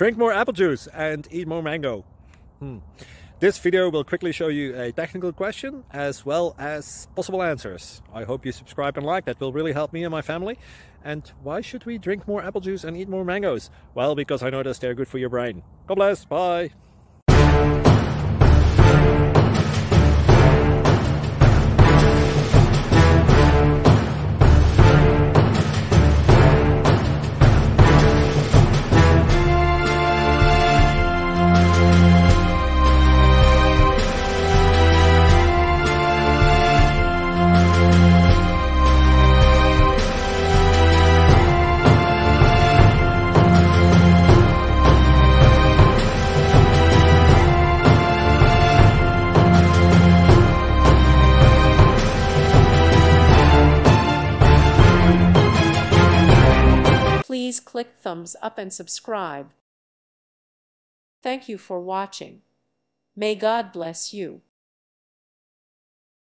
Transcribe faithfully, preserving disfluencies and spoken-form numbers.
Drink more apple juice and eat more mango. Hmm. This video will quickly show you a technical question as well as possible answers. I hope you subscribe and like, that will really help me and my family. And why should we drink more apple juice and eat more mangoes? Well, because I noticed they're good for your brain. God bless, bye! Please click thumbs up and subscribe. Thank you for watching. May God bless you.